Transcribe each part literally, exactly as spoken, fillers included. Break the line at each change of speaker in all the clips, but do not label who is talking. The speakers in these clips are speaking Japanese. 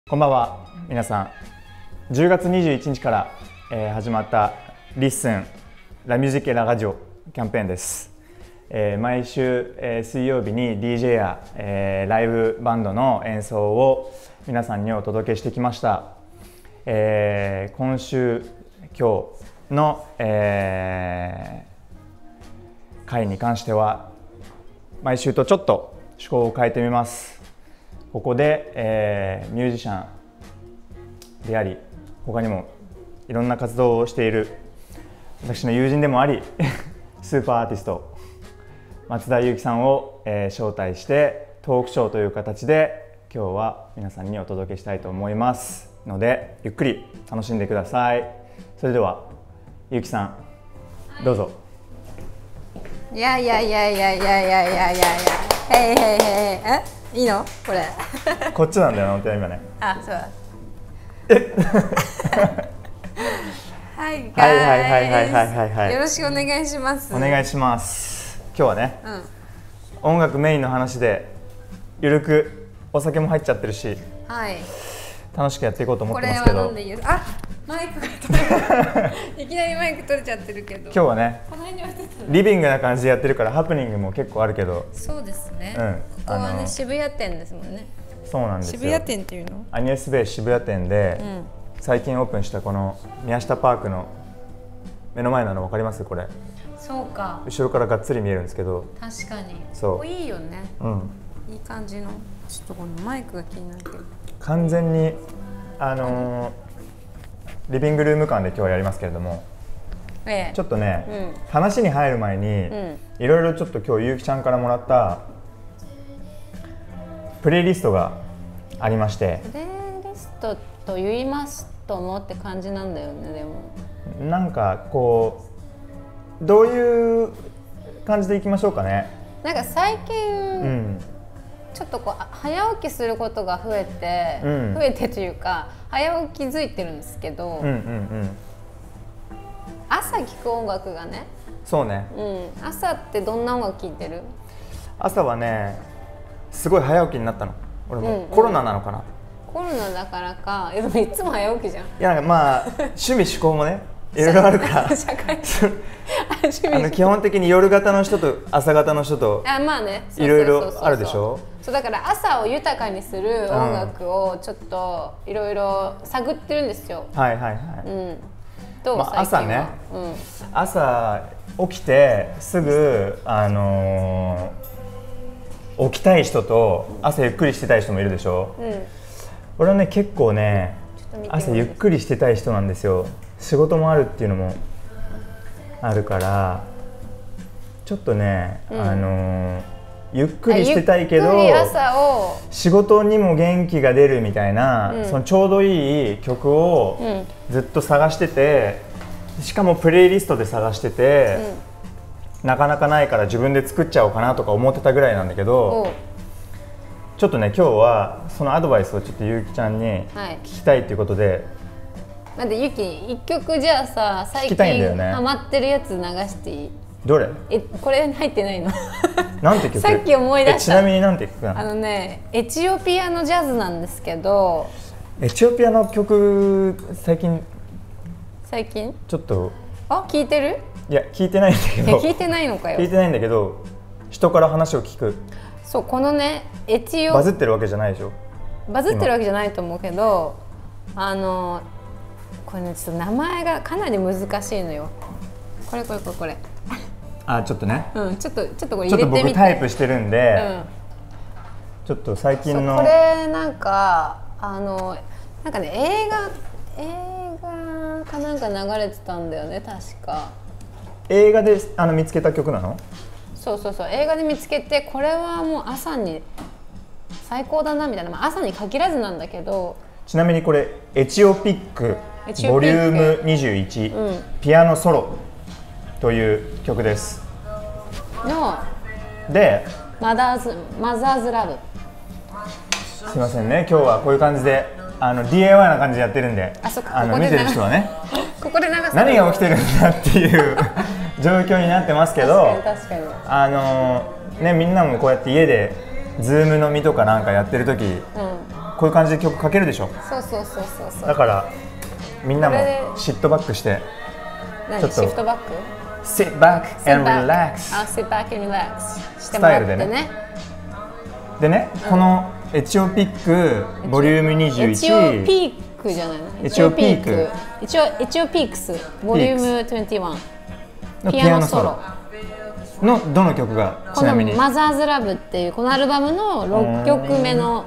こんばんは皆さん。じゅうがつにじゅういちにちから、えー、始まったリッスンラミュージックララジオキャンペーンです。えー、毎週、えー、水曜日に ディージェー や、えー、ライブバンドの演奏を皆さんにお届けしてきました。えー、今週今日の、えー、回に関しては毎週とちょっと趣向を変えてみます。ここで、えー、ミュージシャンであり他にもいろんな活動をしている私の友人でもありスーパーアーティスト松田ゆうきさんを、えー、招待してトークショーという形で今日は皆さんにお届けしたいと思いますのでゆっくり楽しんでください。それではゆうきさんどうぞ。
いやいやいやいやいやいやいやいやいやへいへいへいえいいのこれ
こっちなんだよな今ね。
あ、そうだはい、
はいはいはいはいはいはいはい
よろしくお願いします。
お願いします。今日はね、うん、音楽メインの話でゆるくお酒も入っちゃってるし、はい、楽しくやっていこうと思ってますけど。これは飲んでいいです。あ、マイクが取れいきなりマイク取れちゃってるけど。今日はね、この辺に置いてたリビングな感じでやってるからハプニングも結構あるけど。
そうですね。うん、ここはね渋谷店ですもんね。
そうなんですよ。
渋谷店っていうの？
アニエスベイ渋谷店で、うん、最近オープンしたこの宮下パークの目の前なの分かります？これ。そうか。後ろからがっつり見えるんですけど。確かに。そう。いいよね。うん。いい感じの。ちょっとこのマイクが気になるけど。完全にあのー、リビングルーム感で今日はやりますけれども、ええ、ちょっとね、うん、話に入る前に、うん、いろいろちょっと今日ゆうきちゃんからもらったプレイリストがありまして。プレイリストと言いますともって感じなんだよね。でもなんかこうどういう感じでいきましょうかね。なんか最近、うん、ちょっとこう早起きすることが増えて、うん、増えてというか早起きづいてるんですけど、うんうんうん、朝聴く音楽がね。そうね、うん、朝ってどんな音楽聴いてる？朝はねすごい早起きになったの。俺も、うんうん、コロナなのかな。コロナだからか。でもいつも早起きじゃん。いやなんかまあ趣味嗜好もねいろいろあるから社会あの基本的に夜型の人と朝型の人といろいろあるでしょ。そうだから朝を豊かにする音楽をちょっといろいろ探ってるんですよ。はいはいはい、うん、どう、まあ、朝ね、うん、朝起きてすぐあのー、起きたい人と朝ゆっくりしてたい人もいるでしょ、うん、俺はね結構ね朝ゆっくりしてたい人なんですよ。仕事もあるっていうのもあるからちょっとね、うん、あのー、ゆっくりしてたいけど仕事にも元気が出るみたいな、うん、そのちょうどいい曲をずっと探してて、しかもプレイリストで探してて、うん、なかなかないから自分で作っちゃおうかなとか思ってたぐらいなんだけど、ちょっとね今日はそのアドバイスをちょっとゆうきちゃんに聞きたいっていうことで、はい、なんでゆき一曲じゃあさ最近ハマってるやつ流していい？どれ？えこれ入ってないの？なんて曲？さっき思い出した。ちなみになんて曲なの？あのねエチオピアのジャズなんですけど。エチオピアの曲最近最近ちょっとあ聞いてる？いや聞いてないんだけど。聞いてないのかよ。聞いてないんだけど人から話を聞く。そうこのねエチオバズってるわけじゃないでしょ。バズってるわけじゃないと思うけどあのこれねちょっと名前がかなり難しいのよ。これこれこれこれ。あちょっとね。うんちょっとちょっとこれ入れてみて。ちょっと僕タイプしてるんで、うん、ちょっと最近のこれなんかあのなんかね映画映画かなんか流れてたんだよね確か。映画であの見つけた曲なの？そうそうそう映画で見つけてこれはもう朝に最高だなみたいな、まあ、朝に限らずなんだけど。ちなみにこれエチオピックボリュームにじゅういち、うん、ピアノソロという曲ですのでマザーズマザーズラブ。すいませんね今日はこういう感じであの ディーアイワイ な感じでやってるんで、あそっかあの見てる人はねここで流す何が起きてるんだっていう状況になってますけど、確かに確かにあのねみんなもこうやって家でズーム飲みとかなんかやってる時、うんこういう感じで曲かけるでしょ。
そうそうそうそうそう。
だからみんなもシットバックして
ちょっとシフトバック
sit back and relax
あ、sit back and relax してもらってね。
でね、うん、このエチオピックボリュームにじゅういち、
エチオピークじゃないの、
エチオピーク
一応エチオピークスボリュームにじゅういち
のピアノソロのどの曲がちなみに
このマザーズラブっていうこのアルバムのろっきょくめの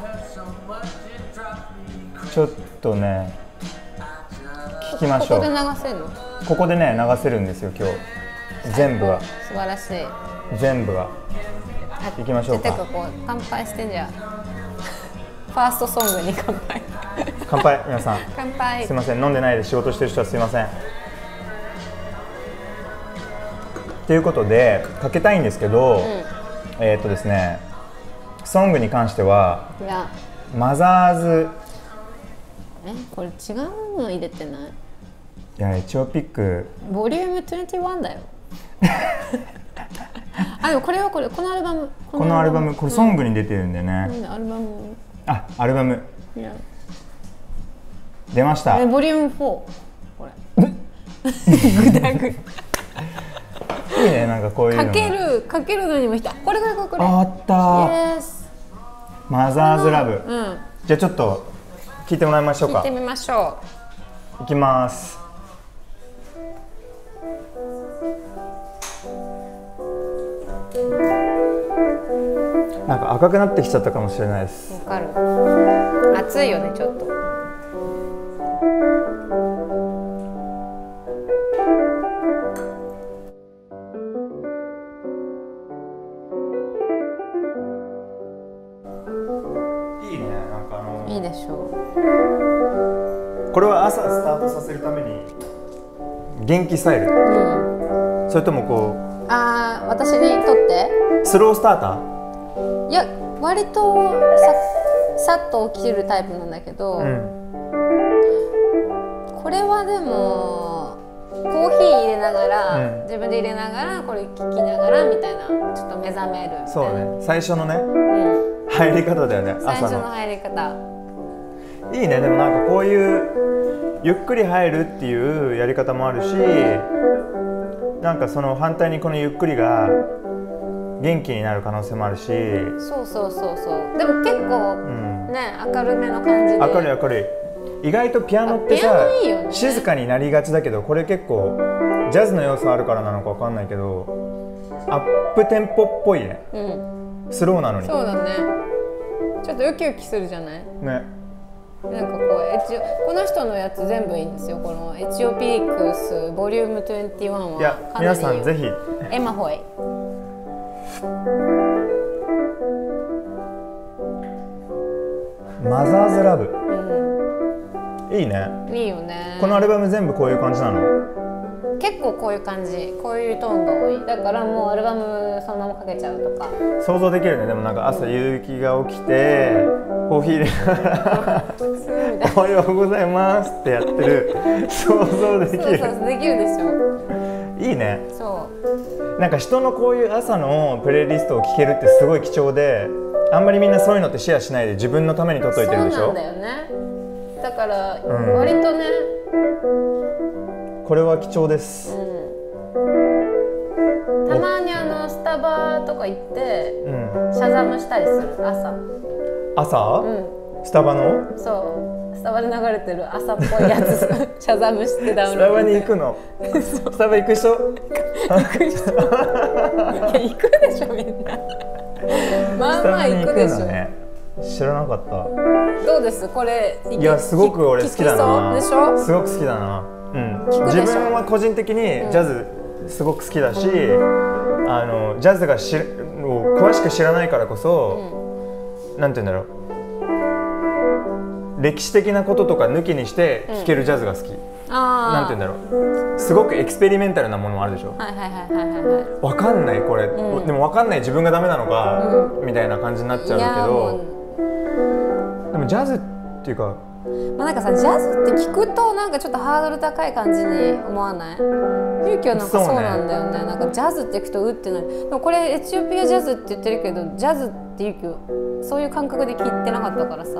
ちょっとね聞きましょう。
ここで流せるの？
ここでね流せるんですよ今日全部が。
素晴らしい。
全部が。行きましょうか。
てかこう乾杯してんじゃん。ファーストソングに乾杯。
乾杯皆さん。
乾杯。
すいません飲んでないで仕事してる人はすいません。ということでかけたいんですけど、うん、えーっとですねソングに関してはい
や
マザーズ
えこれ違うの入れてない？
いやエチオピック
ボリュームにじゅういちだよ。あでもこれはこれこのアルバム
このアルバムこれソングに出てるんでね、
うん、アルバム
あアルバム出ました。
ボリュームよんこれグダグ
いいねなんかこういうの
かけるかけるのにも人これこれこれこれ
あったーマザーズラブ、うん、じゃあちょっと聞いてもらいましょうか。
聞いてみましょ
う。いきます。なんか赤くなってきちゃったかもしれないです。
わかる。暑いよねちょっと。
いいねなんかあの
いいでしょ
う。これは朝スタートさせるために元気スタイル、うん、それともこう
ああ私にとって
スロースタータ
ーいや割とささっと起きるタイプなんだけど、うん、これはでもコーヒー入れながら、うん、自分で入れながらこれ聞きながらみたいなちょっと目覚めるみたいな。
そうね最初のね、うん、入り方だよね。
最初の入り方
いいね。でもなんかこういうゆっくり入るっていうやり方もあるし、なんかその反対にこのゆっくりが元気になる可能性もあるし。
そうそうそうそうでも結構、うん、ね明るめの感じで
明るい明るい。意外とピアノってさいいよ、ね、静かになりがちだけどこれ結構ジャズの要素あるからなのかわかんないけどアップテンポっぽいね、うん、スローなのに。
そうだねちょっとウキウキするじゃない
ね。
なんかこうエチオこの人のやつ全部いいんですよ。このエチオピークスボリュームにじゅういちはい
や皆さんぜひ
エマホイ
マザーズラブ、うん、いいね。
いいよね。
このアルバム全部こういう感じなの？
結構こういう感じこういうトーンが多い。だからもうアルバムそのままかけちゃうとか
想像できるね。でもなんか朝ゆうきが起きてコーヒー入れながらおはようございますってやってる想像できる。
そうそうできるでしょ。
いいね。
そう
なんか人のこういう朝のプレイリストを聴けるってすごい貴重であんまりみんなそういうのってシェアしないで自分のために取っといてるでしょ。
そうなんだよね。だから割とね、
うん、これは貴重です、うん、
たまにあのスタバとか行って、うん、シャザムしたりする朝
朝、うん、スタバの
そうスタバで流れてる朝っぽいやつシャザムしてダウンロード
スタバに行くのスタバ行く人
行く人いや行くでしょみんなまあまあ行くでしょ、ね、
知らなかった。
どうですこれ？
いやすごく俺好きだな。
でしょ？
すごく好きだな。うん。自分は個人的にジャズすごく好きだし、うん、あのジャズがしを詳しく知らないからこそ、うん、なんて言うんだろう。歴史的なこととか抜きにして聴けるジャズが好き。うん、なんて言うんだろう。すごくエクスペリメンタルなものもあるでしょ。
はいはいはいはいはい。
わかんないこれ、うん、でもわかんない自分がダメなのか、うん、みたいな感じになっちゃうけど。でもジャズっていうか、
まあなんかさジャズって聞くとなんかちょっとハードル高い感じに思わない？ゆうきはなんかそうなんだよね。なんかジャズって聞くとうってなる。でもこれエチオピアジャズって言ってるけどジャズってゆうきそういう感覚で聞いてなかったからさ。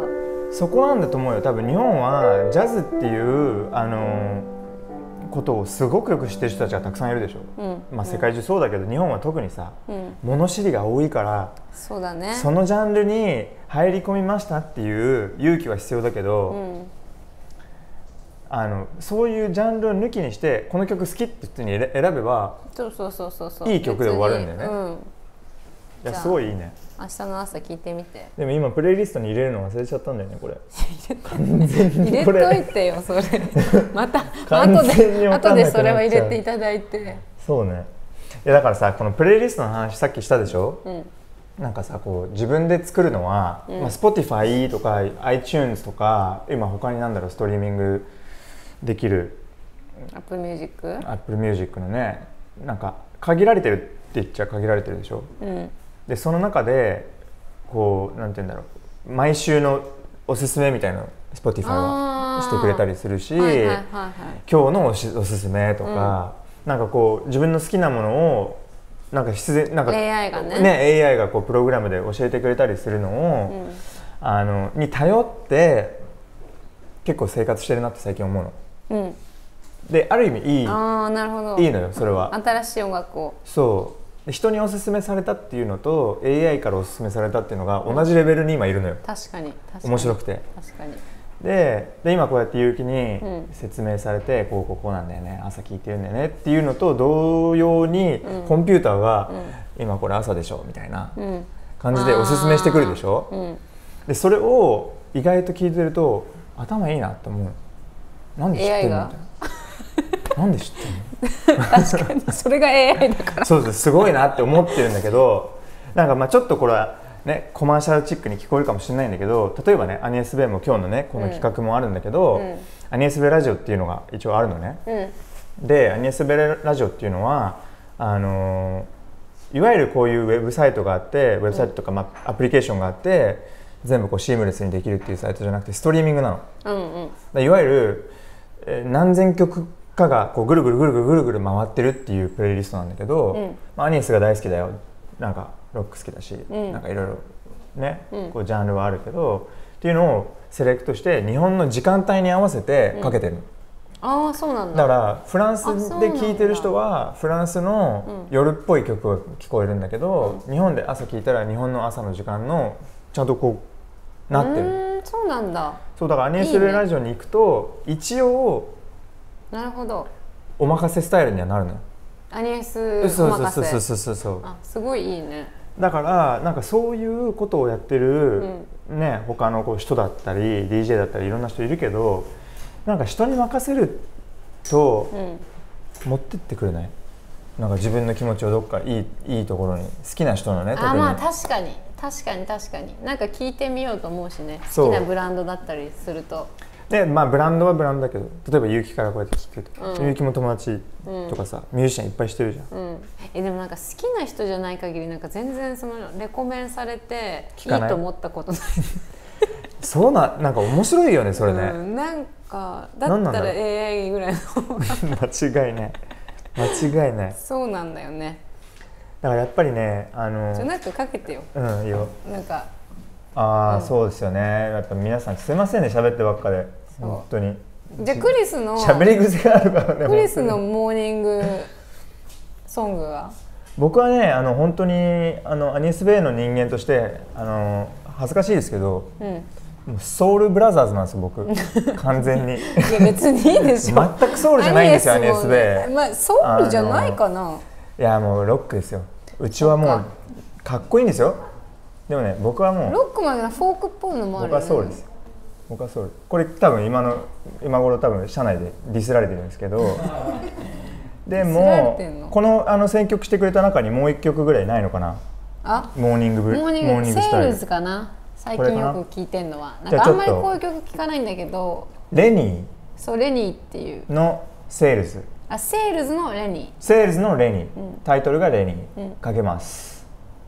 そこなんだと思うよ。多分日本はジャズっていうあのことをすごくよく知ってる人たちがたくさんいるでしょ、うん、まあ世界中そうだけど、うん、日本は特にさ、うん、物知りが多いから、
そうだね、
そのジャンルに入り込みましたっていう勇気は必要だけど、うん、あのそういうジャンルを抜きにしてこの曲好きって普通に選べばいい曲で終わるんだよね、うん、いやすごいいいね。
明日の朝聞いてみて。
でも今プレイリストに入れるの忘れちゃったんだよねこれ。完全に
入れといてよそれ。また後で後でそれは入れていただいて。
そうね。いやだからさ、このプレイリストの話さっきしたでしょ、うん、なんかさこう自分で作るのは、うん、まあ、Spotify とか iTunes とか今他になんだろうストリーミングできる
Apple Music
Apple Music のね、なんか限られてるって言っちゃ限られてるでしょ、うん、でその中でこうなんて言うんだろう、毎週のおすすめみたいなの Spotify はしてくれたりするし、はいはいはいはい、今日のおしおすすめとか、うん、なんかこう自分の好きなものをなんか必然なんか
エーアイ がね、
ね エーアイ がこうプログラムで教えてくれたりするのを、うん、あのに頼って結構生活してるなって最近思うの、うん、である意味いい、
あー、なるほど、
いいのよそれは。
新しい音楽を
そう人におすすめされたっていうのと エーアイ からおすすめされたっていうのが同じレベルに今いるのよ、うん、
確かに確かに
面白くて、
確かに。
で, で今こうやって結城に説明されて、うん、こうこうこうなんだよね、朝聞いてるんだよねっていうのと同様に、うん、コンピューターが、うん、今これ朝でしょみたいな感じでおすすめしてくるでしょ、うん、でそれを意外と聞いてると頭いいなって思う。なんで知ってんのみたいな。なんで知ってんの
確かにそれが エーアイ だから
そうです、すごいなって思ってるんだけど、なんかまあちょっとこれはね、コマーシャルチックに聞こえるかもしれないんだけど、例えばねアニエスベイも今日のねこの企画もあるんだけど、うん、アニエスベイラジオっていうのが一応あるのね、うん、でアニエスベイラジオっていうのはあのー、いわゆるこういうウェブサイトがあってウェブサイトとか、まあ、アプリケーションがあって全部こうシームレスにできるっていうサイトじゃなくてストリーミングなの、うんうん、いわゆる、えー、何千曲かがこうぐるぐるぐるぐるぐるぐる回ってるっていうプレイリストなんだけど、うん、まあ、アニエスが大好きだよ、なんかロック好きだし、うん、なんかいろいろね、うん、こうジャンルはあるけどっていうのをセレクトして日本の時間帯に合わせてかけてる、うん、
ああそうなんだ。
だからフランスで聴いてる人はフランスの夜っぽい曲が聞こえるんだけど、うん、日本で朝聴いたら日本の朝の時間のちゃんとこうなってる。
うん、そうなんだ。
そうだからアニエスベイラジオに行くといい、ね、一応
なるほど
お任せスタイルにはなるのよ。
アニエスお任せ。そうそう
そうそうそうそう。
あ、すごいいいね。
だからなんかそういうことをやってる、うん、ね、他のこう人だったり ディージェー だったりいろんな人いるけど、なんか人に任せると、うん、持ってってくれない？なんか自分の気持ちをどっかいいいいところに好きな人のね。
あ、まあ確かに確かに確かになんか聞いてみようと思うしね。好きなブランドだったりすると。
でまあブランドはブランドだけど、例えば結城からこうやって聞くとか、うん、結城も友達とかさ、うん、ミュージシャンいっぱいしてるじゃん、うん、え
でもなんか好きな人じゃない限りなんか全然そのレコメンされていいと思ったことない
そうな、なんか面白いよねそれね、
うん、なんかだったら エーアイ ぐらいの方が
間違いない間違いない
そうなんだよね。
だからやっぱりね、あの
じゃなんかかけてよ。
うんいいよ。
なんか
ああ、うん、そうですよね。やっぱ皆さんすいませんね、喋ってばっかで本当に。
じゃあクリスの
喋り癖があるからね。
クリスのモーニングソングは
僕はね、あの本当にあのアニエスベイの人間としてあの恥ずかしいですけど、うん、もうソウルブラザーズなんですよ僕完全に。い
や別にいいでしょ。
全くソウルじゃないんですよアニエスベイ。
まあソウルじゃないかな。
いやもうロックですよ。うちはもうかっこいいんですよ。でもね、僕はもう
ロックまでフォークっぽいのもあるよね。
僕はソウルです。僕はソウル。これ多分今の今頃多分社内でディスられてるんですけどでもこのあの選曲してくれた中にもう一曲ぐらいないのかな。あ、モーニングブ
モーニングモーニングスタイルセールズかな。最近よく聞いてんのはなんかあんまりこういう曲聞かないんだけど、
レニー、
そうレニーっていう
のセールズ、
あセールズのレニー、
セールズのレニー、うん、タイトルがレニー、うん、かけます。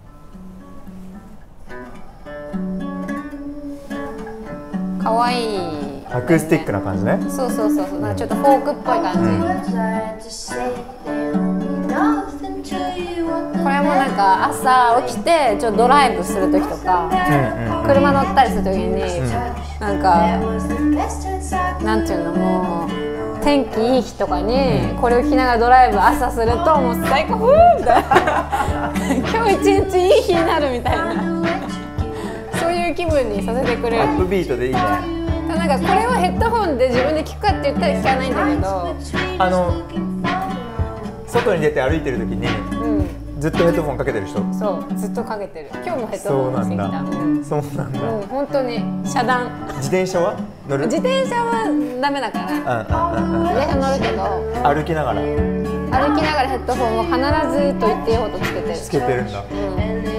かわいい
アクースティックな感じね。
そうそうそうそう、なんかちょっとフォークっぽい感じ、うんこれもなんか朝起きてちょっとドライブする時とか、うんうん、車乗ったりする時に、うん、なんかなんていうのもう天気いい日とかにこれを着ながらドライブ朝するともう最高ふーみたいな今日一日いい日になるみたいなそういう気分にさせてくれる。
アップビートでいいね。
なんかこれをヘッドホンで自分で聞くかって言ったら聞かないんだけど、
あの外に出て歩いてる時に、うん、ずっとヘッドホンかけてる人。
そうずっとかけてる。今日もヘッドホンしてきた。
そうなんだ。
うん、本当に遮断。
自転車は乗る？
自転車はダメだから、うんうんうんうん、自転車乗るけど
歩きながら
歩きながらヘッドホンを必ずと言っていいほどつけてる。
つけてるんだ、うん、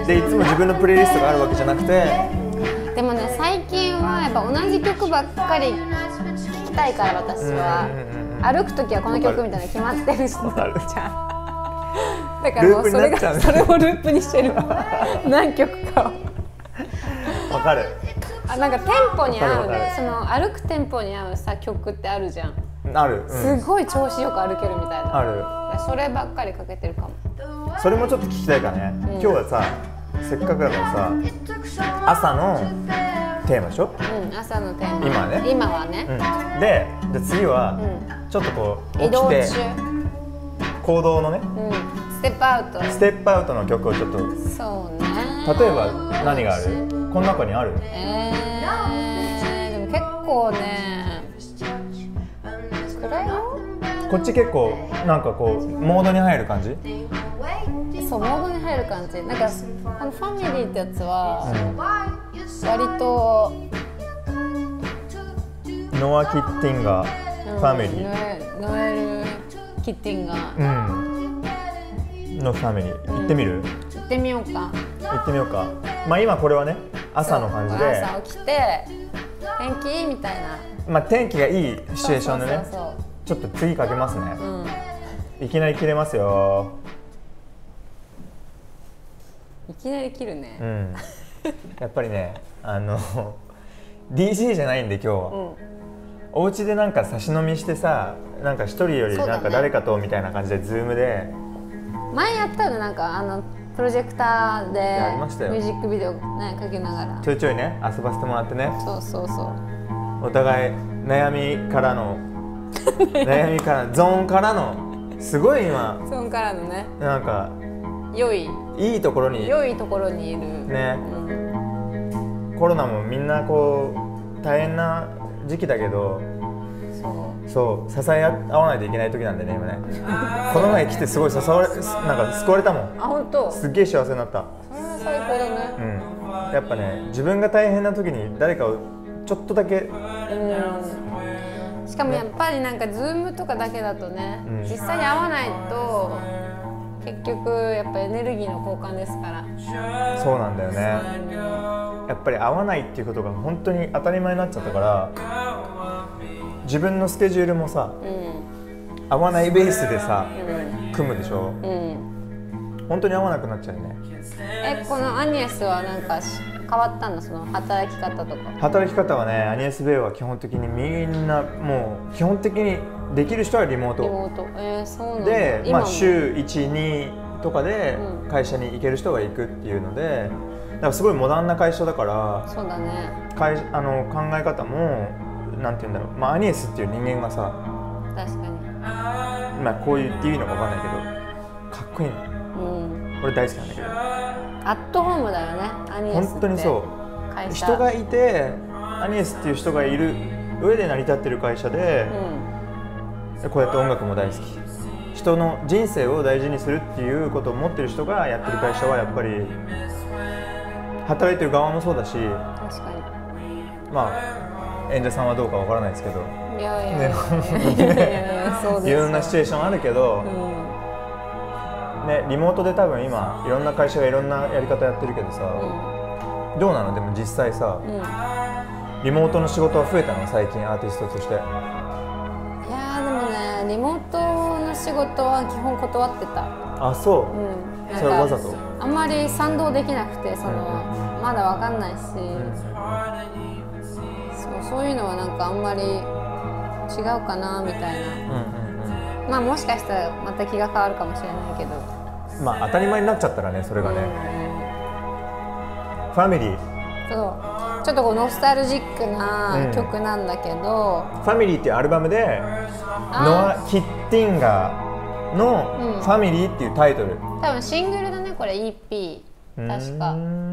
でいつも自分のプレイリストがあるわけじゃなくて。
でもね最近はやっぱ同じ曲ばっかり聴きたいから私は、歩く時はこの曲みたいな決まってるしだからもうそれがそれをループにしてるわ何曲かを
わかる。
あなんかテンポに合うその歩くテンポに合うさ曲ってあるじゃん。
ある、
うん、すごい調子よく歩けるみたいな。
ある。
そればっかりかけてるかも。
それもちょっと聞きたいからね、うん、今日はさせっかくだからさ朝のテーマでしょ、うん、朝のテーマ今ね
今はね、
うん、で, で次は、うん、ちょっとこう起きて行動のね、うん、
ステップアウト
ステップアウトの曲をちょっと
そうね
例えば何がある？この中にある？
えー、でも結構ね暗いよ。
こっち結構なんかこうモードに入る感じ？
そうモードに入る感じ。なんかこのファミリーってやつは、うん、割と
ノア・キッティンガー、うん、ファミリ
ーノエル・キッティンガー、
うん、のファミリー行ってみる？
行ってみようか
行ってみようか。まあ今これはね朝の感じで
朝起きて天気いいみたいな、
まあ天気がいいシチュエーションでねちょっと次かけますね、うん、いきなり切れますよ。
いきなり切るね、
うん、やっぱりねあの ディージェー じゃないんで今日は、うん、お家でなんか差し飲みしてさなんか一人よりなんか誰かとみたいな感じでズームで
前やったよね。なんかあのプロジェクターで
やりましたよ。
ミュージックビデオ、ね、かけながら
ちょいちょいね遊ばせてもらってね。
そうそうそう
お互い悩みからの悩みからゾーンからのすごい今
ゾーンからのね
なんか
良い
いいところに
良いところにいる
ね、うん、コロナもみんなこう大変な時期だけどそうそう支え合わないといけない時なんでね今ねこの前来てすごい支われなんか救われたもん。
あ本当
すっげえ幸せになった。
それは最高だね、
うん、やっぱね自分が大変な時に誰かをちょっとだけ、うん
うん、しかもやっぱりなんかズームとかだけだとね、うん、実際に会わないと結局やっぱエネルギーの交換ですから。
そうなんだよね。やっぱり会わないっていうことが本当に当たり前になっちゃったから自分のスケジュールもさ、うん、会わないベースでさ、うん、組むでしょ、うん、本当に会わなくなっちゃうね。
えこのアニエスはなんか変わったのその働き方とか？
働き方はねアニエスベイは基本的にみんなもう基本的にできる人はリモート。
リモート、えー、そうなんだ。
で、まあ、週いち、にとかで会社に行ける人が行くっていうので、だからすごいモダンな会社だから、
そうだね。
会あの考え方もなんて言うんだろう、まあアニエスっていう人間がさ、
確かに。
まあこう言っていいのか分かんないけど、かっこいいの。うん。俺大好きなんだけど。
アットホームだよね、アニエスって。
本当にそう。人がいて、アニエスっていう人がいる上で成り立ってる会社で。うん、こうやって音楽も大好き、人の人生を大事にするっていうことを持ってる人がやってる会社はやっぱり働いてる側もそうだし、確かにまあ演者さんはどうかわからないですけど、いやいやいやいろんなシチュエーションあるけど、うんね、リモートで多分今いろんな会社がいろんなやり方やってるけどさ、うん、どうなの？でも実際さ、うん、リモートの仕事は増えたの？最近アーティストとして。
リモートの仕事は基本断ってた。
あ、そう。うん、それはわざと？
あんまり賛同できなくて、その、うん、まだわかんないし、うん、そう、そういうのはなんかあんまり違うかなみたいな。うんうんうん、まあもしかしたらまた気が変わるかもしれないけど。
まあ当たり前になっちゃったらねそれがね、うん、ファミリー
そうちょっとこうノスタルジックな曲なんだけど、
うん、ファミリーっていうアルバムでノア・キッティンガーのファミリーっていうタイトル、うん、
多分シングルだねこれ イーピー 確か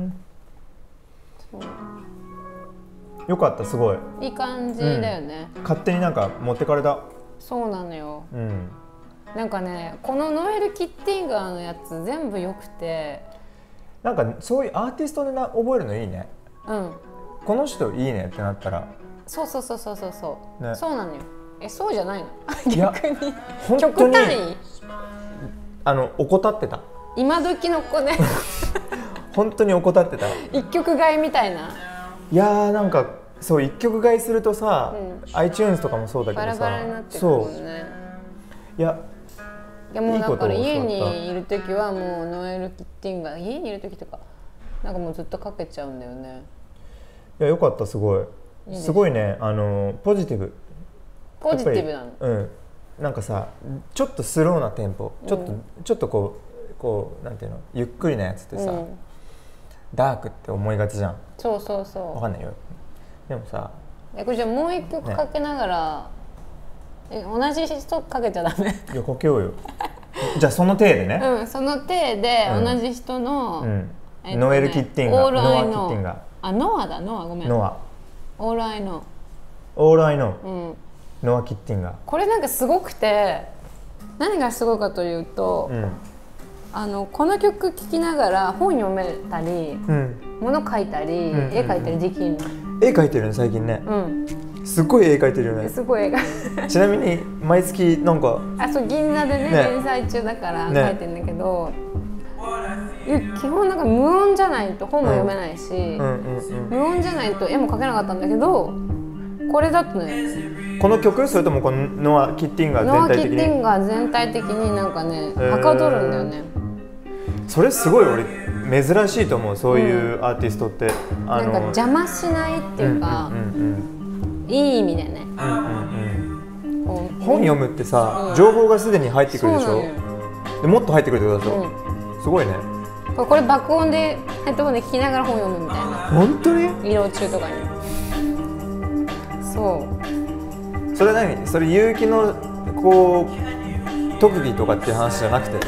よかったすごい
いい感じだよね、
うん、勝手になんか持ってかれた
そうなのよ、
うん、
なんかねこのノエル・キッティンガーのやつ全部良くて
なんかそういうアーティストでな覚えるのいいね
うん
この人いいねってなったら
そうそうそうそうそうそう、ね、そうなのよえそうじゃないの逆に極端に
あの怠ってた
今時の子ね
本当に怠ってた
一曲買いみたいない
やーなんかそう一曲買いするとさ、うん、iTunes とかもそうだけどさ
バラバラになってくるもんね
いや
いやもうだから家にいる時はもうノエル・キッティンガー家にいる時とかなんかもうずっとかけちゃうんだよね
いやよかったすごいいいすごいねあのポジティブ
ポジティブなの
うんなんかさちょっとスローなテンポちょっと、うん、ちょっとこうこうなんていうのゆっくりなやつってさ、うん、ダークって思いがちじゃん
そうそうそう
わかんないよでもさ
えこれじゃあもう一曲かけながら、ね、え同じ人かけちゃダメ
いやかけようよじゃあその体でね
うんその体で同じ人の、
うんうんえっとね、ノエル・キッティンガーノア・キッティンガー
あノアだノアごめん
ノア
オールアイノー
オールアイノー、
うん、
ノア・キッティンガー
これなんかすごくて何がすごいかというと、うん、あのこの曲聴きながら本読めたり、うん、物描いたり、うん、絵描いたりできるの
絵描いてるの最近ね、うん、すごい絵描いてるよね
すごい絵が
ちなみに毎月なんか
あそう銀座でね連載中だから描いてるんだけど、ね、基本なんか無音じゃないと本も読めないし、うんうんうんうん、無音じゃないと絵も描けなかったんだけどこれだとね
この曲それともこのノア・キッティンガー全体的に
ノア・キッティンガー全体的になんかねはかどるんだよね
それすごい俺珍しいと思うそういうアーティストって、
うん、あのなんか邪魔しないっていうか、うんうんうんうん、いい意味でね、うんうんうん、
本読むってさ、うん、情報がすでに入ってくるでしょでもっと入ってくるってことでしょ、うん、すごいね
これ爆音でヘッドホンで聞きながら本読むみたいな
本当に
移動中とかにそう
それ何それ結城のこう特技とかっていう話じゃなくて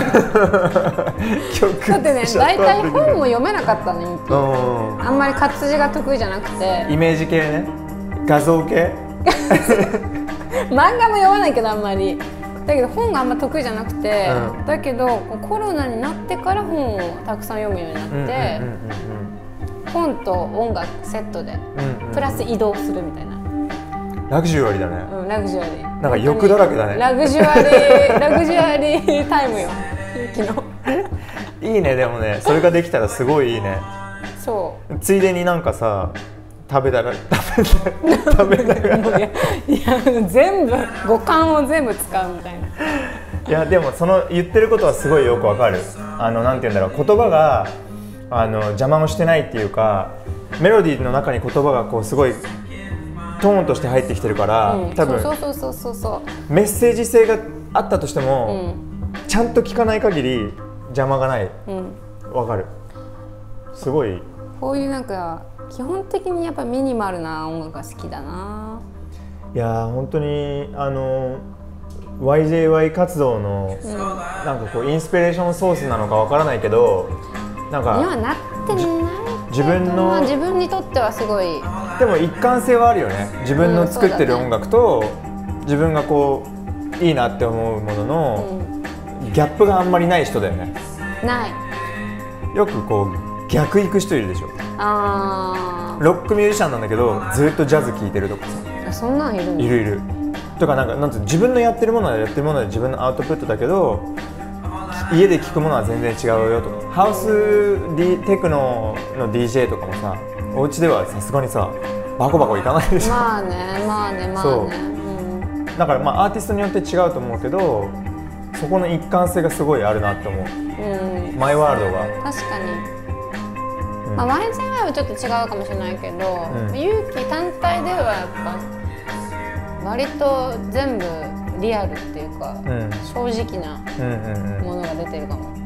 曲だってね大体本も読めなかったのよ、うん、あんまり活字が得意じゃなくて
イメージ系ね画像系
漫画も読まないけどあんまりだけど本があんま得意じゃなくて、うん、だけどコロナになってから本をたくさん読むようになって、うんうんうんうん、本と音楽セットで、うんうん、プラス移動するみたいな
ラグジュアリーだね、
うん、ラグジュアリー
なんか欲だらけだね
ラグジュアリーラグジュアリータイムよ昨
日いいねでもねそれができたらすごいいいね
そう
ついでになんかさ食べたら食べたら食べたら
いやいや全部五感を全部使うみたいない
やでもその言ってることはすごいよくわかるあのなんて言うんだろう言葉があの邪魔をしてないっていうかメロディーの中に言葉がこうすごいトーンとして入ってきてるから、うん、多分
そうそうそうそうそう
メッセージ性があったとしても、うん、ちゃんと聞かない限り邪魔がないわ、うん、かるすごい
こういうなんか基本的にやっぱミニマルな音楽が好きだない
や本当にあの ワイジェイワイ 活動の、うん、なんかこうインスピレーションソースなのかわからないけどなんか
にはなってない
自分の、まあ、
自分にとってはすごい
でも一貫性はあるよね自分の作ってる音楽と、うんね、自分がこういいなって思うものの、うん、ギャップがあんまりない人だよね
ない
よくこう逆行く人いるでしょあロックミュージシャンなんだけどずっとジャズ聴いてるとかさ
そんなんいるの
いるいるとかなんかなんて自分のやってるものはやってるもので自分のアウトプットだけど家で聴くものは全然違うよとかハウス、D、テクノの ディージェー とかもさお家ではさすがにさバコバコいかないでしょ
まあねまあねまあねそう、うん、
だからまあアーティストによって違うと思うけどそこの一貫性がすごいあるなって思う、うん、マイワールドが
確かに、うんまあ、ワイジェイワイ はちょっと違うかもしれないけど、うん、勇気単体ではやっぱ割と全部リアルっていうか、うん、正直なものが出てるかも、うんうんうん、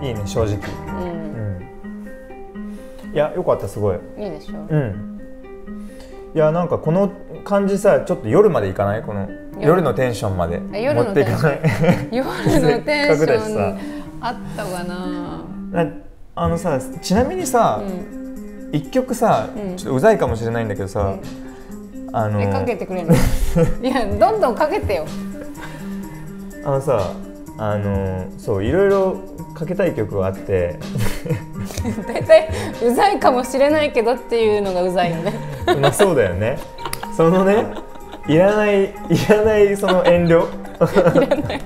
いいね正直。うん、うん、いやよかったすごい。
いいでしょ。
うん。いやなんかこの感じさちょっと夜までいかない？この夜のテンションまで持っていかない？
夜のテンションあったかな。
あのさちなみにさ、うん、一曲さ、うん、ちょっとうざいかもしれないんだけどさ、
うん、あのえかけてくれるの？いやどんどんかけてよ。
あのさあのそういろいろかけたい曲があって
大体うざいかもしれないけどっていうのがうざいよね。
まあそうだよね。そのねいらないいらないその遠慮いらない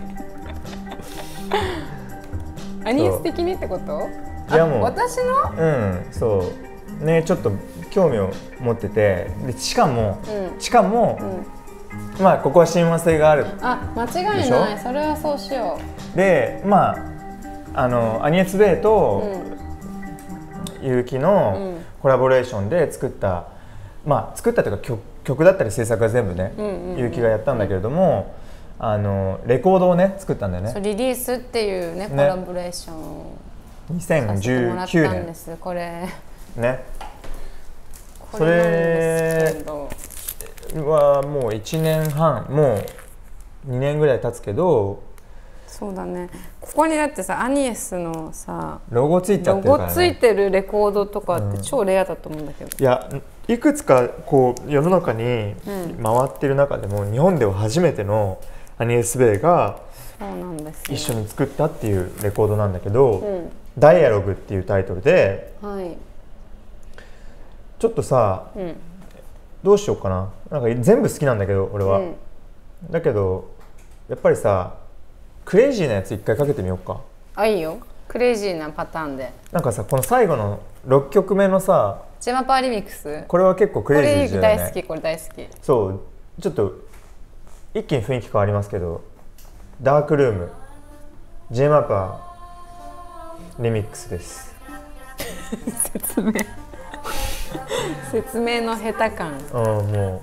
アニエス的にってこと？
いやもう
私の？
うんそうねちょっと興味を持っててでしかも、うん、しかも、うん、まあここは親和性がある。
あ間違いない。それはそうしよ
う。でまああのアニエス・ベイと、うん、結城のコラボレーションで作った、まあ作ったというか 曲, 曲だったり制作は全部ね、うんうんうん、結城がやったんだけれども、あのレコードをね作ったんだよね。
そうリリースっていう ね, ねコラボレーションを
にせんじゅうきゅうねん
です。これ
ねこれはもういちねんはんもうにねんぐらい経つけど。
そうだね。ここにだってさアニエスのさ
ロゴついちゃってるからね。
ロゴついてるレコードとかって超レアだと思うんだけど、
うん、いやいくつかこう世の中に回ってる中でも、うん、日本では初めてのアニエス・ベイが一緒に作ったっていうレコードなんだけど、うん、ダイアログっていうタイトルで、はい、ちょっとさ、うん、どうしようかな。なんか全部好きなんだけど俺は、うん、だけどやっぱりさクレイジーなやつ一回かけてみようか。
あいいよ。クレイジーなパターンで。
なんかさこの最後のろっきょくめのさ
ジェマパーリミックス、
これは結構クレイジーだよね。
大好きこれ大好き。
そうちょっと一気に雰囲気変わりますけどダークルームジェマパーリミックスです。
説明説明の下手感。
うんもう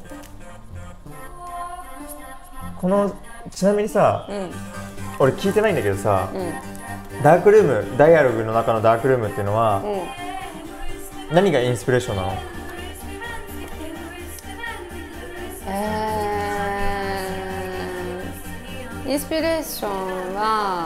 このちなみにさ、うん俺聞いてないんだけどさ、うん、ダークルームダイアログの中のダークルームっていうのは、うん、何がインスピレーションなの？
えー、インスピレーションは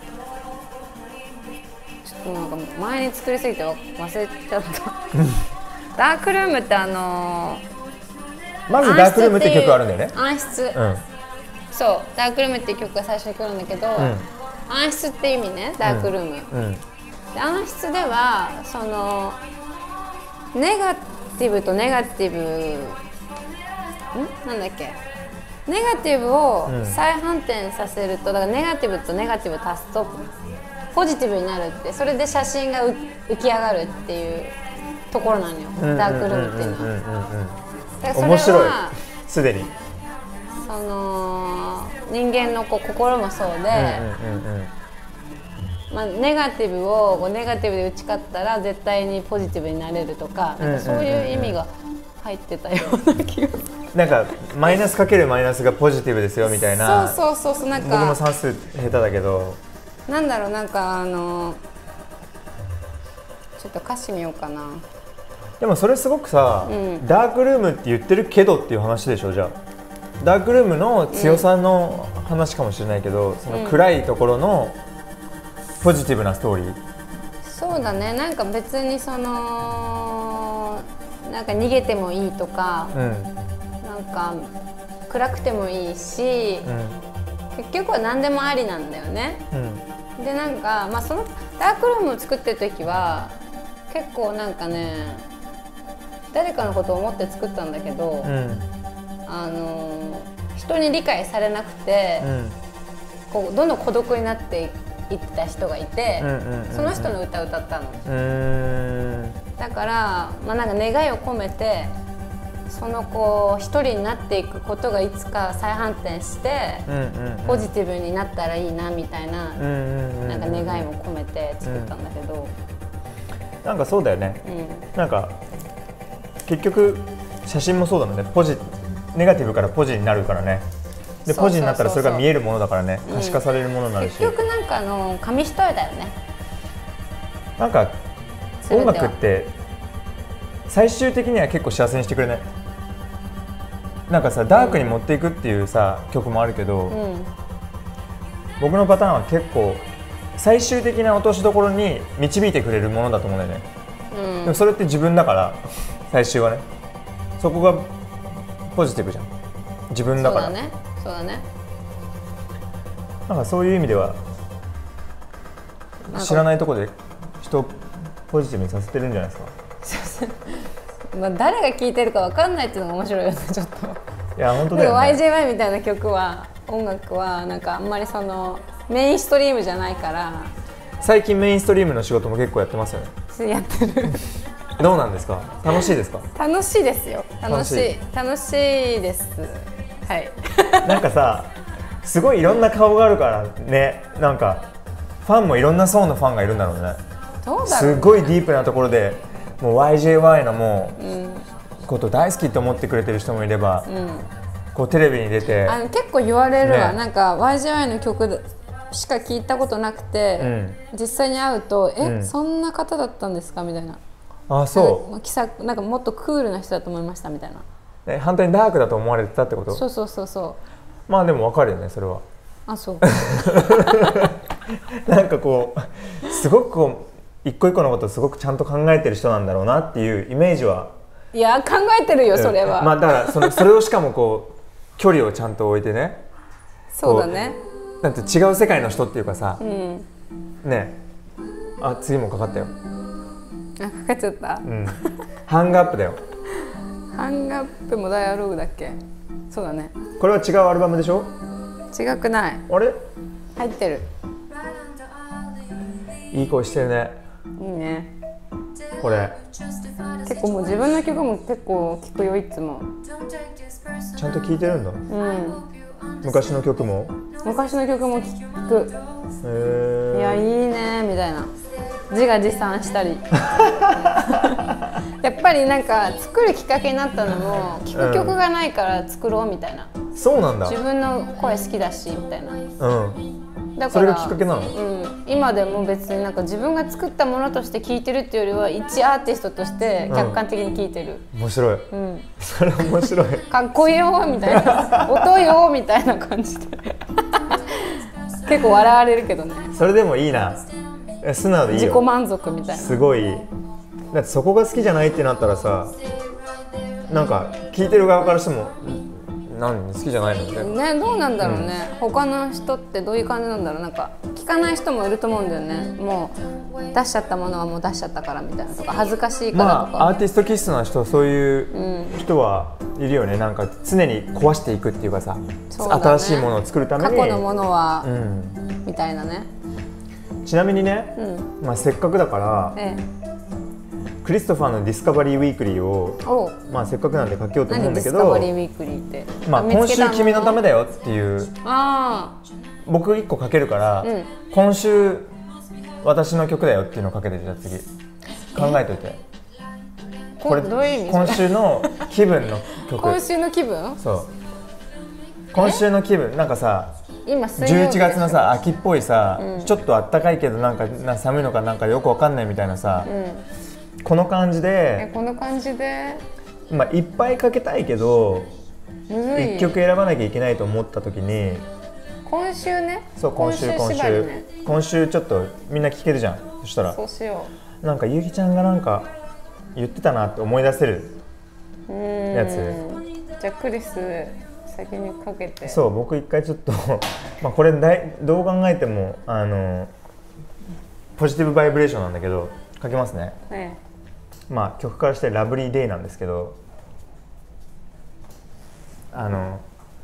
ちょっとなんか前に作りすぎて忘れちゃったダークルームってあの
ー、まずダークルームって曲あるんだよね。
暗室、うんそうダークルームっていう曲が最初に来るんだけど、うん、暗室って意味ねダークルーム、うんうん、で暗室ではそのネガティブとネガティブんなんだっけネガティブを再反転させるとだからネガティブとネガティブ足すとポジティブになるってそれで写真が浮き上がるっていうところなのよ、うん、ダークルームっていうのは。
面白いすでに
その人間のこう心もそうで、まあ、ネガティブをこうネガティブで打ち勝ったら絶対にポジティブになれるとか、なんかそういう意味が入ってたような気がする。
なんかマイナスかけるマイナスがポジティブですよみたいな。
そうそうそうなんか
僕も算数下手だけど
なんだろうなんかあのちょっと歌詞見ようかな。
でもそれすごくさ、うん、ダークルームって言ってるけどっていう話でしょ。じゃあダークルームの強さの話かもしれないけど、うん、その暗いところのポジティブなストーリー、うん、
そうだね。なんか別にそのなんか逃げてもいいとか、うん、なんか暗くてもいいし、うん、結局は何でもありなんだよね、うん、でなんか、まあ、そのダークルームを作ってる時は結構なんかね誰かのことを思って作ったんだけど、うんあの人に理解されなくて、うん、こうどんどん孤独になっていった人がいて、その人の歌を歌ったの。だから、まあ、なんか願いを込めてそのこう一人になっていくことがいつか再反転してポジティブになったらいいなみたいななんか願いも込めて作ったんだけど、
うん、なんかそうだよね、うん、なんか結局写真もそうだもんね。ポジネガティブからポジになるからね。でポジになったらそれが見えるものだからね、可視化されるものになるし、
結局なんかあの紙一重だよね。
なんか音楽って最終的には結構幸せにしてくれない？なんかさダークに持っていくっていうさ、うん、曲もあるけど、うん、僕のパターンは結構最終的な落としどころに導いてくれるものだと思うんだよね、うん、でもそれって自分だから最終はね、そこがポジティブじゃん、自分だから。
そうだね、そうだね。
なんかそういう意味では知らないところで人をポジティブにさせてるんじゃないですか。
まあ誰が聴いてるか分かんないっていうのが面白いよね、ちょっと。
いや本当だよね。
ワイジェーワイ みたいな曲は、音楽はなんかあんまりそのメインストリームじゃないから。
最近メインストリームの仕事も結構やってますよね。
やってる。
どうなんですか？楽しいですか？
楽しいですよ。楽しい楽しいです。はい。
なんかさ、すごいいろんな顔があるからね、なんかファンもいろんな層のファンがいるんだろうね。
どうだろうね。
すごいディープなところでもう ワイジェーワイ のもう、うん、こと大好きって思ってくれてる人もいれば、うん、こうテレビに出て
あの結構言われるわ、ね、なんか ワイジェーワイ の曲しか聞いたことなくて、うん、実際に会うとえ、うん、そんな方だったんですかみたいな。
あ、そう
気さなんかもっとクールな人だと思いましたみたいな。
え、反対にダークだと思われてたってこと？
そうそうそうそう。
まあでも分かるよね、それは。
あ、そう。
なんかこうすごくこう一個一個のことをすごくちゃんと考えてる人なんだろうなっていうイメージは。
いや考えてるよ、それは。
まあだからそのそれをしかもこう距離をちゃんと置いてね。
そうだね。
なんて違う世界の人っていうかさ、うん、ね。あ、次もかかったよ。
あ、かかっちゃった。うん。
ハングアップだよ。
ハングアップもダイアログだっけ？そうだね。
これは違うアルバムでしょ？
違くない。
あれ？
入ってる。
いい声してるね。
いいね。
これ。
結構もう自分の曲も結構聴くよ、いつも。
ちゃんと聴いてるんだ。うん。昔の曲も？
昔の曲も聴く。へえ。いやいいねみたいな。自画自賛したり。やっぱりなんか作るきっかけになったのも聴く曲がないから作ろうみたいな、
うん、そうなんだ。
自分の声好きだしみたいな、うん、だから
それがきっかけなの、
うん、今でも別になんか自分が作ったものとして聴いてるっていうよりは一アーティストとして客観的に聴いてる、
うん、面白い、うん、それ面白い。
かっこいいよみたいな音よみたいな感じで結構笑われるけどね。
それでもいいな、素直でいいよ。
自己満足みたいな。
すごい。だってそこが好きじゃないってなったらさ、なんか聞いてる側からしても何好きじゃないのみたいな。
ね、どうなんだろうね、うん、他の人ってどういう感じなんだろう。なんか聞かない人もいると思うんだよね。もう出しちゃったものはもう出しちゃったからみたいなとか、恥ずかしいからとか。
まあアーティスト気質な人、そういう人はいるよね。なんか常に壊していくっていうかさ、そうだね、新しいものを作るために
過去のものは、うん、みたいなね。
ちなみにね、うん、まあせっかくだから、ええ、クリストファーのディスカバリーウィークリーを、まあせっかくなんで書けようと思うんだけど、
何ディスカバリーウィークリーって、
まあ今週君のためだよっていう、あ僕いっこ書けるから、うん、今週私の曲だよっていうのを書けて、じゃあ次考えといて。
これどういう意味？
今週の気分の曲。
今週の気分？
そう。今週の気分、なんかさ。
今
じゅういちがつのさ、秋っぽいさ、うん、ちょっとあったかいけどなんかな寒いのかなんかよくわかんないみたいなさ、うん、この感じで、
えこの感じで、
まあいっぱいかけたいけどいっきょく選ばなきゃいけないと思った時に、
今週ね、
そう今週今週今週、ね、今週ちょっとみんな聞けるじゃん。そしたら
そうしよ
う。なんかゆうきちゃんがなんか言ってたなって思い出せるやつ。
じゃあクリス先にかけて。
そう、僕一回ちょっとまあこれどう考えてもあのポジティブバイブレーションなんだけどかけますね、ええ、まあ曲からしてラブリーデイなんですけど、あの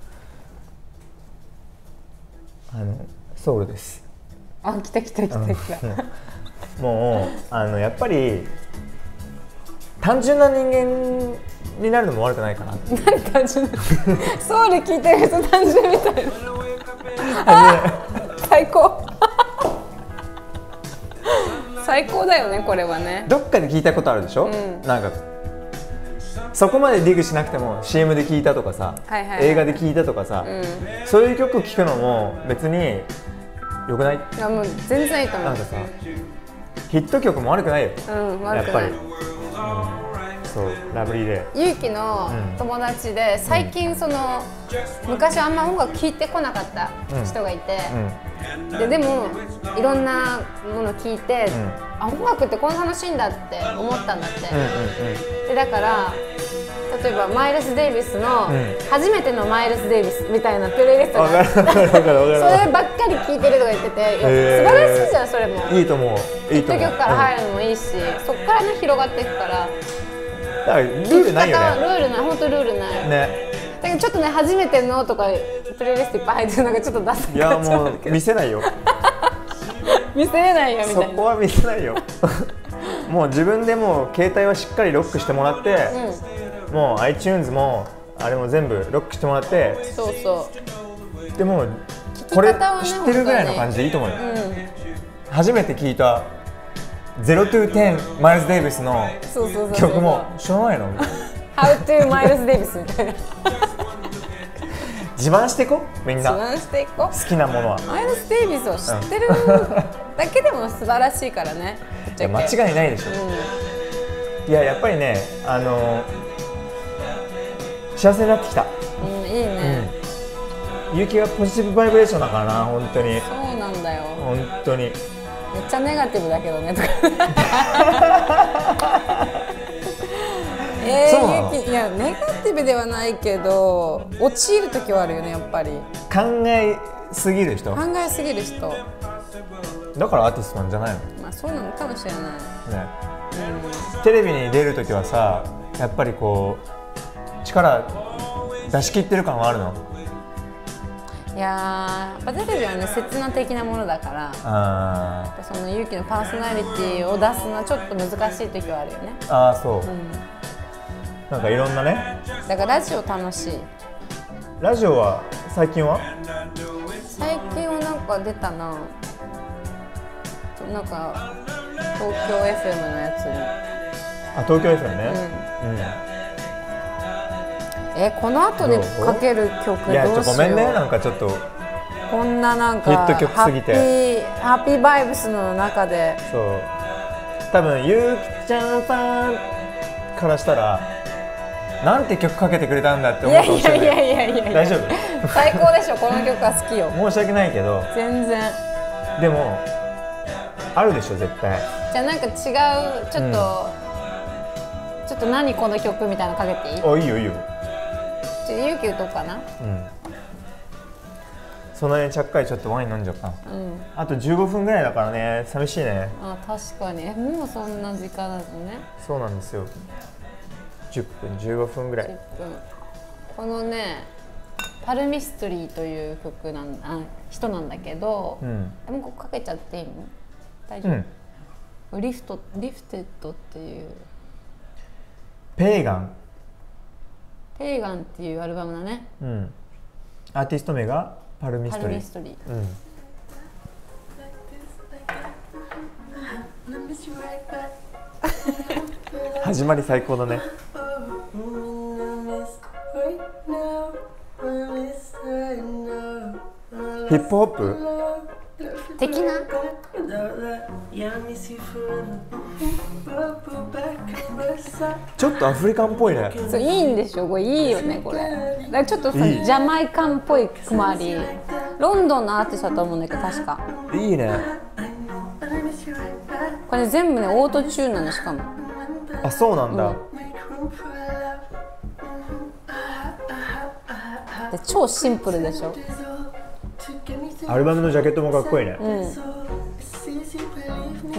あのソウルです。
あ、来た来た来た来た
もうあのやっぱり単純な人間になるのも悪くないかな。
何単純なソウル聞いてる人単純みたいなあ最高最高だよね、これはね。
どっかで聞いたことあるでしょ、うん、なんかそこまでディグしなくても シーエム で聞いたとかさ、はいはいはい、映画で聞いたとかさ、うん、そういう曲聴くのも別によくない？
いやもう全然いいと思う。
なんかさヒット曲も悪くないよ、
うん、悪くない。
やっぱり、うん、そうラブリーで
ゆうきの友達で、うん、最近その昔あんま音楽聴いてこなかった人がいて、うんうん、で, でもいろんなもの聴いて、うん、あ音楽ってこんな楽しいんだって思ったんだって、うんうんうん、でだから例えばマイルス・デイビスの、うん、初めてのマイルス・デイビスみたいなプレイリストがあってそればっかり聴いてるとか言ってて、素晴らしいじゃんそれも。
いいと思う。いいと思う。ヒット
曲から入るのもいいし、うん、そこからね広がっていくから。
だからルールないよね。
ルールない、本当ルールない。ね。だけどちょっとね初めてのとかプレイリストいっぱい入ってるのがちょっとダサい。
いやもう見せないよ。
見せれないよみたいな。
そこは見せないよ。もう自分でもう携帯はしっかりロックしてもらって。うんもう iTunes もあれも全部ロックしてもらって
そうそう
でも、ね、これ知ってるぐらいの感じでいいと思うよ、うん、初めて聞いたゼロ to テンマイルズ・デイビスの曲も知らないの
How to マイルズ・デイビスみたいな
自慢していこうみんな
自慢していこう
好きなものは
マイルズ・デイビスを知ってるだけでも素晴らしいからね
いや間違いないでしょ、うん、いややっぱりねあの幸せになってきた。
うん、いいね。
うん、ゆうきはポジティブバイブレーションだからな、本当に。
そうなんだよ。
本当に。めっ
ちゃネガティブだけどね。とかえー、ゆうきいやネガティブではないけど、陥る時はあるよねやっぱり。
考えすぎる人。
考えすぎる人。
だからアーティストなんじゃないの？
まあそうなのかもしれない。ね。
うん、テレビに出る時はさ、やっぱりこう。力出し切ってる感はあるの？
いやーやっぱテレビはね刹那的なものだからあそのゆうきのパーソナリティを出すのはちょっと難しい時はあるよね。
ああそう、うん、なんかいろんなね
だからラジオ楽しい。
ラジオは最近は？
最近はなんか出たななんか東京 エフエム のやつに
あ東京 エフエム ね、うんうん
えこの後でかける曲どうしよう。いやちょ
ごめんねなんかちょっと
こんななんか
ヒット曲すぎて
ハッピーハッピーバイブスの中で
そう多分ゆうきちゃんファンからしたらなんて曲かけてくれたんだって思うかもしれない。いやいやいやいや大丈夫
最高でしょこの曲は好きよ
申し訳ないけど
全然
でもあるでしょ絶対。
じゃあなんか違うちょっと、うん、ちょっと何この曲みたいなのかけていい？
あいいよいいよ
勇気打とうかな、うん、
その辺ちゃっかりちょっとワイン飲んじゃった、うん、あとじゅうごふんぐらいだからね寂しいね。
あ確かにもうそんな時間だとね。
そうなんですよじゅっぷんじゅうごふんぐらいじゅっぷん
このねパルミストリーという曲なんあ人なんだけど、うん、でもここかけちゃっていいの？大丈夫、うん、リフトリフテッドっていう
ペーガン
ペーガンっていうアルバムだね、
うん、アーティスト名がパルミストリー、パルミストリー、うん、始まり最高だねヒップホップ
的な
ちょっとアフリカンっぽいね。
そういいんでしょこれいいよねこれだからちょっとさいいジャマイカンっぽいくもありロンドンのアーティストだと思うんだけど確か
いいね
これ全部ねオートチューンなのしかも
あそうなんだ、うん、
で超シンプルでしょ。
アルバムのジャケットもかっこいいね、うん、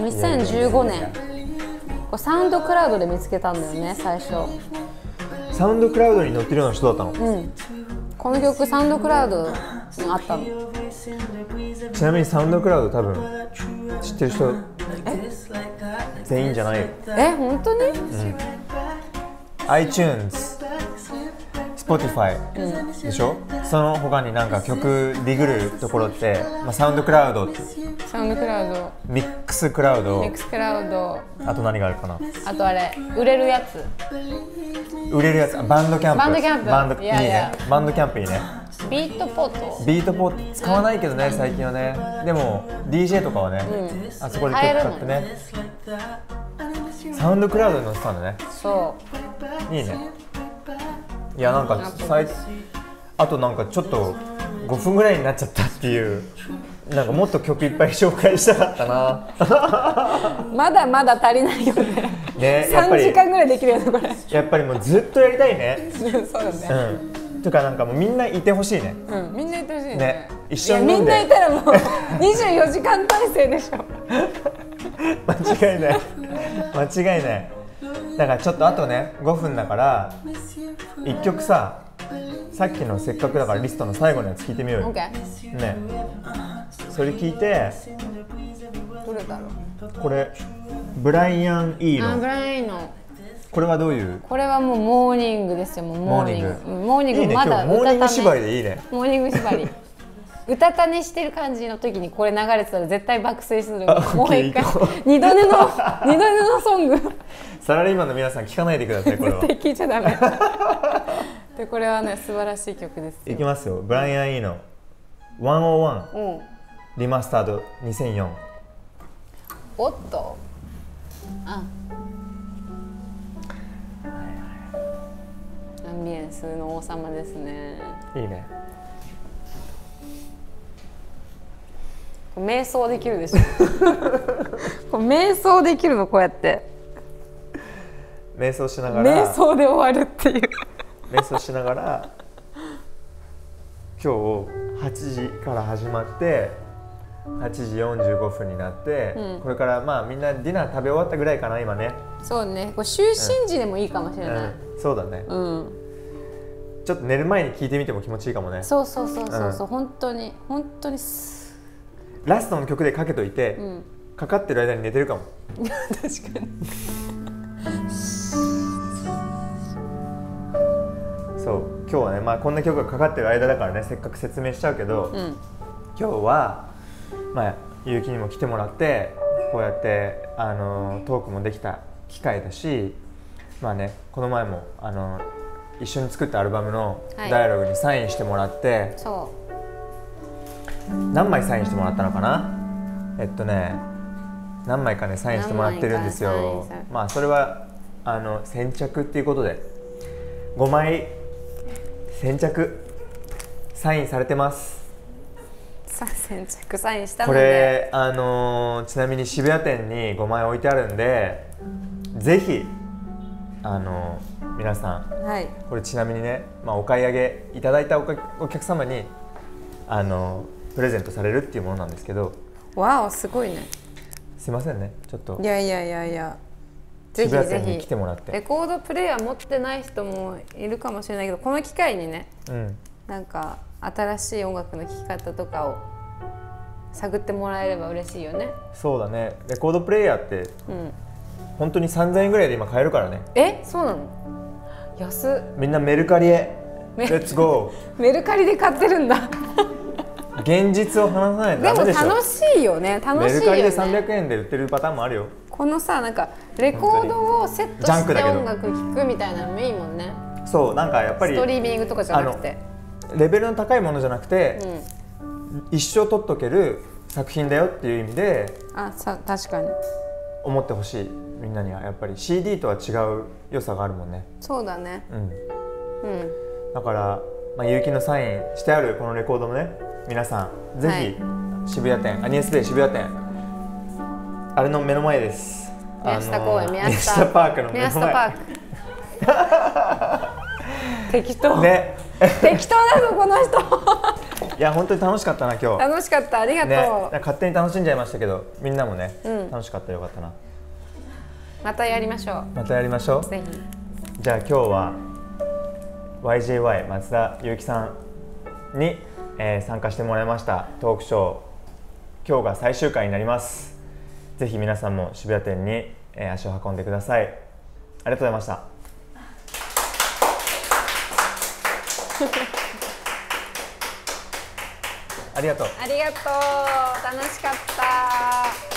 にせんじゅうごねんこれサウンドクラウドで見つけたんだよね最初。
サウンドクラウドに載ってるような人だったの？
うん、この曲サウンドクラウドにあったの。
ちなみにサウンドクラウド多分知ってる人全員じゃないよ。
え本当に、うん、
iTunes Spotify、うん、でしょ。その他になんか曲ディグるところって、まあ、サウンドクラウドって
サウンドクラウド
ミックスクラウド
ミックスクラウド
あと何があるかな。
あとあれ売れるやつ
売れるやつバンドキャンプ
バンドキャンプ
バンドいいねバンドキャンプいいね。
ビートポット
ビートポット使わないけどね最近はね。でも ディージェー とかはね、うん、あそこで曲買ってね、サウンドクラウドに載せたんだね。
そう
いいね。いやなんかさいあとなんかちょっとごふんぐらいになっちゃったっていう、なんかもっと曲いっぱい紹介したかったな
まだまだ足りないよね。ね、やっぱりさんじかんぐらいできるよねこれ。
やっぱりもうずっとやりたいね。
そうだね。
うん。とかなんかもうみんないてほしいね。
うん、みんないてほしいね。
ね、一緒に飲んで。
みんないたらもうにじゅうよじかん体制でしょ。
間違いない。間違いない。だからちょっとあとねごふんだからいっきょくさ、さっきのせっかくだからリストの最後のやつ聞いてみようよ。
Okay.
ね。それ聞いて。
どれだろ
う。これブライアン・イーノ。
あ、ブライアン・イーノ。
これはどういう？
これはもうモーニングですよ。もうモーニング。モーニング、
いいね、
まだ
モーニング縛りでいいね。
モーニング縛り。歌た寝してる感じの時にこれ流れてたら絶対爆睡する。もう一回二度寝の二度寝のソング。
サラリーマンの皆さん聞かないでくださいこれは。
絶対聞いちゃダメ。でこれはね素晴らしい曲ですよ。
いきますよ。ブライアン・イーノひゃくいち、
うん、
リマスタードにせんよん。
おっと。あ。アンビエンスの王様ですね。
いいね。
瞑想できるでしょ。これ瞑想できるのこうやって。
瞑想しながら。
瞑想で終わるっていう。
瞑想しながら。今日はちじから始まってはちじよんじゅうごふんになって、うん、これからまあみんなディナー食べ終わったぐらいかな今ね。
そうね。これ就寝時でもいいかもしれない。
うんうん、そうだね。
うん。
ちょっと寝る前に聞いてみても気持ちいいかもね。
そうそうそうそうそう、うん、本当に本当に。
ラストの曲でかけといて、うん、かかってる間に寝てるかも。
確かに。
そう今日はね、まあ、こんな曲がかかってる間だからねせっかく説明しちゃうけど、うん、今日は、まあ、ゆうきにも来てもらってこうやってあのトークもできた機会だし、まあね、この前もあの一緒に作ったアルバムのダイアログにサインしてもらって、はい、そう何枚サインしてもらったのかな。えっとね何枚かねサインしてもらってるんですよ。まあそれはあの先着っていうことでごまい先着サインされてます。
さ先着サインしたの
でこれあのー、ちなみに渋谷店にごまい置いてあるんでぜひあのー、皆さん、はい、これちなみにね、まあ、お買い上げいただいた お, かお客様にあのー、プレゼントされるっていうものなんですけど。
わおすごいね。
すいませんねちょっと。
いやいやいやいやぜひぜひ
来てもらって
レコードプレーヤー持ってない人もいるかもしれないけどこの機会にね、うん、なんか新しい音楽の聴き方とかを探ってもらえれば嬉しいよね。
そうだね。レコードプレーヤーって、うん、本当にさんぜんえんぐらいで今買えるからね。
えそうなの。安っ。
みんなメルカリへレッツゴ
ー。メルカリで買ってるんだ。
現実を話さないとダメでしょ。
でも楽しいよね。楽しいよね。
メルカリでさんびゃくえんで売ってるパターンもあるよ。
このさなんかレコードをセットして音楽聴くみたいなのもいいもんね。
そうなんかやっぱり
ストリーミングとかじゃなくて
レベルの高いものじゃなくて、うん、一生取っとける作品だよっていう意味で
あさ確かに
思ってほしい。みんなにはやっぱり シーディー とは違う良さがあるもんね。
そうだね。うん、うん、
だから、まあ、結城のサインしてあるこのレコードもね皆さんぜひ、はい、渋谷店アニエスベイ渋谷店あれの目の前です。
宮下公園、
宮下パークの目の前。
宮下パーク。適当。ね。適当だぞこの人。
いや本当に楽しかったな今日。
楽しかったありがとう。
ね、勝手に楽しんじゃいましたけどみんなもね、うん、楽しかったよかったな。
またやりましょう。
またやりましょう。ぜひ。じゃあ今日は ワイジェーワイ 松田ゆうきさんに、えー、参加してもらいましたトークショー。今日が最終回になります。ぜひ皆さんも渋谷店に、えー、足を運んでください。ありがとうございました。ありがとう。
ありがとう。楽しかった。